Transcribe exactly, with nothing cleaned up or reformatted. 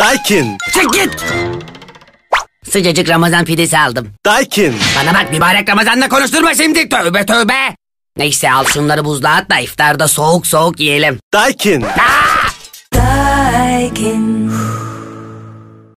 Daikin. Çık git. Sıcacık Ramazan pidesi aldım. Daikin. Bana bak, mübarek Ramazan'la konuşturma şimdi. Tövbe tövbe. Neyse, al şunları buzluğa at da iftarda soğuk soğuk yiyelim. Daikin. Aa! Daikin.